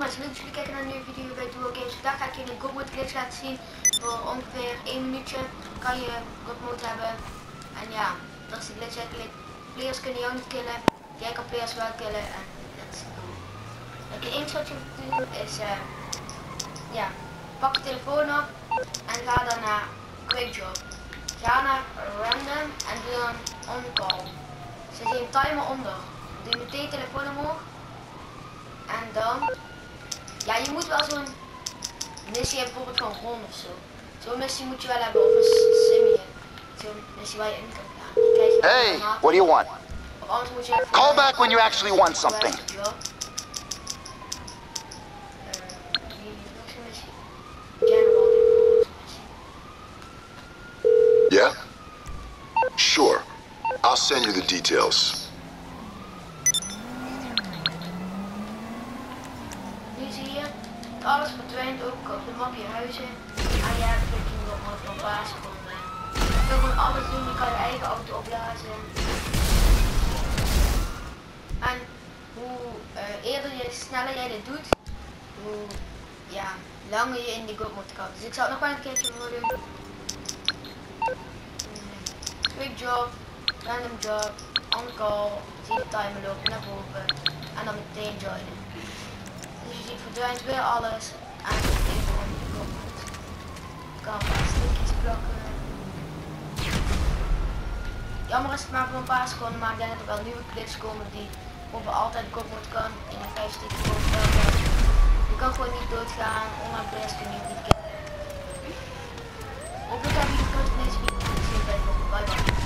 Leuk dat jullie kijken naar een nieuwe video bij Duo Games. Vandaag ga ik je een God Mode glitch laten zien. Voor ongeveer 1 minuutje kan je God Mode hebben. En ja, dat is de glitch eigenlijk. Players kunnen jou niet killen. Jij kan players wel killen. En dat is cool. Het enige wat je moet doen is, ja, pak je telefoon op en ga dan naar Quick Job. Ga naar Random en doe dan On Call. Zet je een timer onder. Doe meteen je telefoon omhoog. En dan, ja, je moet wel zo'n missie hebben, bijvoorbeeld van Ron of zo. Zo'n missie moet je wel hebben, of een simie. Zo'n missie waar je in kan gaan. Hey, what do you want? Of anders moet je Call back when you actually want something. Yeah? Sure. I'll send you the details. Nu zie je, alles verdwijnt ook op de map je huizen. En je hebt natuurlijk nog wat van basisgronden. Je kan gewoon alles doen, je kan je eigen auto opblazen. En hoe eerder sneller jij dit doet, hoe ja, langer je in die God Mode kan. Dus ik zal het nog wel een keertje voor doen. Quick Job, Random Job, On Call, zie de timer lopen naar boven en dan meteen joinen. Dus je ziet verdwijnt weer alles en even om de God Mode. Ik kan een stukjes blokken. Jammer is het maar voor een paar seconden, maar ik denk dat er wel nieuwe glitches komen die voor altijd God Mode kan in een 5 stukjes boven. Je kan gewoon niet doodgaan, online players kun je niet killen. Hopelijk heb je de deze video gezien bij de volgende. Bye bye.